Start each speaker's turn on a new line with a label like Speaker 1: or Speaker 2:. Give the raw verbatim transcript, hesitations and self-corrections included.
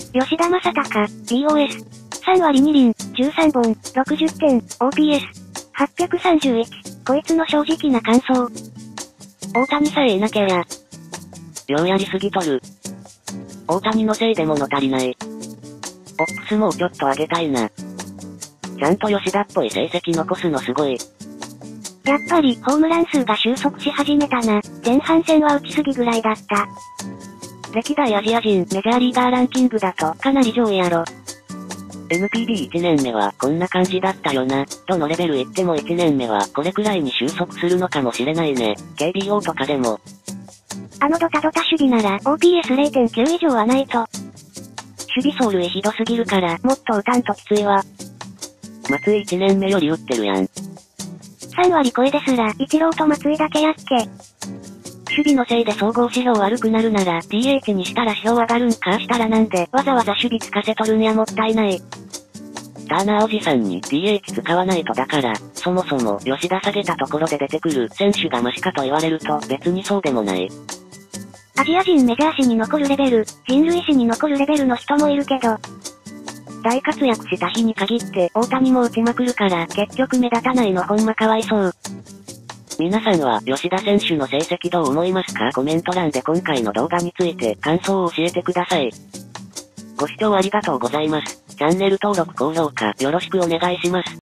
Speaker 1: 吉田正尚、ビーオーエス。さんわりにりん、じゅうさんぼん、ろくじゅってん、オーピーエス。はっぴゃくさんじゅういち、こいつの正直な感想。
Speaker 2: 大谷さえいなきゃや。ようやりすぎとる。大谷のせいで物足りない。オップスもうちょっと上げたいな。ちゃんと吉田っぽい成績残すのすごい。
Speaker 1: やっぱり、ホームラン数が収束し始めたな。前半戦は打ちすぎぐらいだった。
Speaker 2: 歴代アジア人メジャーリーガーランキングだとかなり上位やろ。エヌピービーいち 年目はこんな感じだったよな。どのレベル行ってもいちねんめはこれくらいに収束するのかもしれないね。ケービーオー とかでも。
Speaker 1: あのドタドタ守備なら オーピーエスれいてんきゅう 以上はないと。
Speaker 2: 守備走塁ひどすぎるからもっと打たんときついわ。松井いちねんめより打ってるやん。
Speaker 1: さんわり超えですら、イチローと松井だけやっけ。
Speaker 2: 守備のせいで総合指標悪くなるなら ディーエイチ にしたら指標上がるんかしたらなんでわざわざ守備つかせとるんやもったいない。ターナーおじさんに ディーエイチ 使わないとだから、そもそも吉田下げたところで出てくる選手がマシかと言われると別にそうでもない。
Speaker 1: アジア人メジャー史に残るレベル、人類史に残るレベルの人もいるけど、
Speaker 2: 大活躍した日に限って大谷も打ちまくるから結局目立たないのほんまかわいそう。皆さんは吉田選手の成績どう思いますか？コメント欄で今回の動画について感想を教えてください。ご視聴ありがとうございます。チャンネル登録高評価よろしくお願いします。